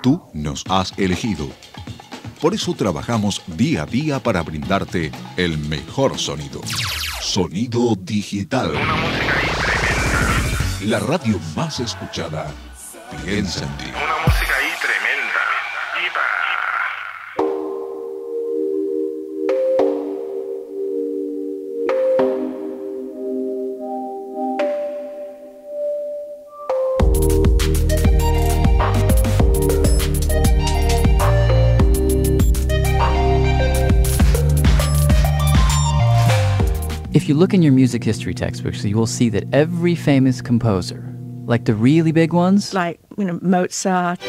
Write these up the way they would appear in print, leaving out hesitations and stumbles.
Tú nos has elegido. Por eso trabajamos día a día para brindarte el mejor sonido. Sonido digital. Una música ahí tremenda. La radio más escuchada. Piensa en ti. Una música ahí tremenda. ¡Ipa! If you look in your music history textbooks, you will see that every famous composer, like the really big ones, like, Mozart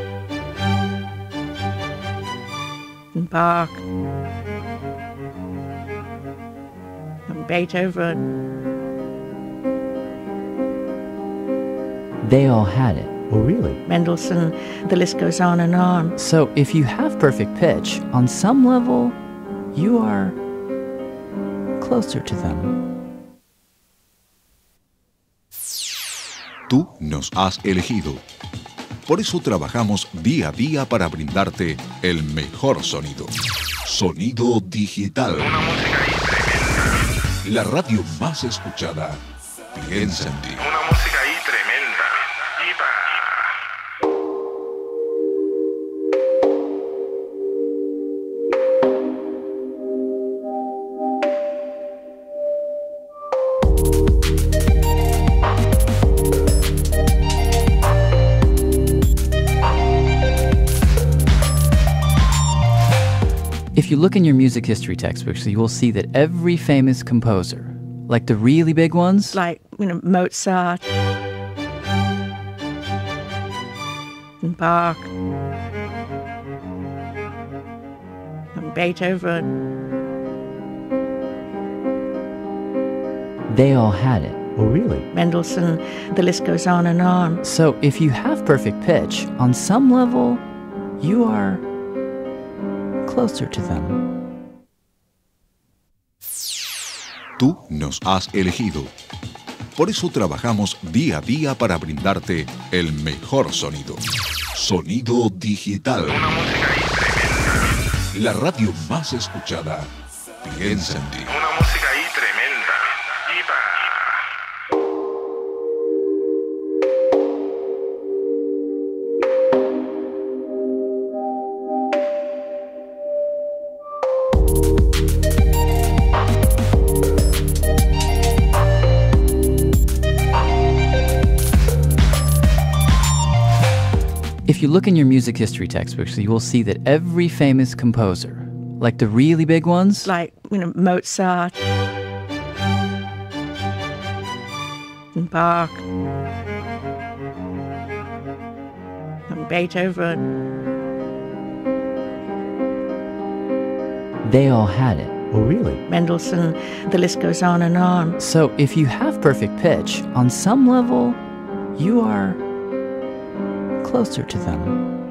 and Bach and Beethoven, they all had it. Oh, really? Mendelssohn, the list goes on and on. So if you have perfect pitch, on some level, you are closer to them. Tú nos has elegido. Por eso trabajamos día a día para brindarte el mejor sonido. Sonido digital. Una música ahí tremenda. La radio más escuchada. Piensa en ti. Una música ahí tremenda. ¡Ipa! If you look in your music history textbooks, you will see that every famous composer, like the really big ones, Like, Mozart and Bach and Beethoven, they all had it. Oh, really? Mendelssohn, the list goes on and on. So if you have perfect pitch, on some level, you are closer to them. Tú nos has elegido. Por eso trabajamos día a día para brindarte el mejor sonido. Sonido digital. Una música ahí tremenda. La radio más escuchada. Piensa en ti. Una música ahí tremenda. ¡Ipa! If you look in your music history textbooks, you will see that every famous composer, like the really big ones, Like, Mozart and Bach and Beethoven, they all had it. Oh, really? Mendelssohn, the list goes on and on. So if you have perfect pitch, on some level, you are closer to them.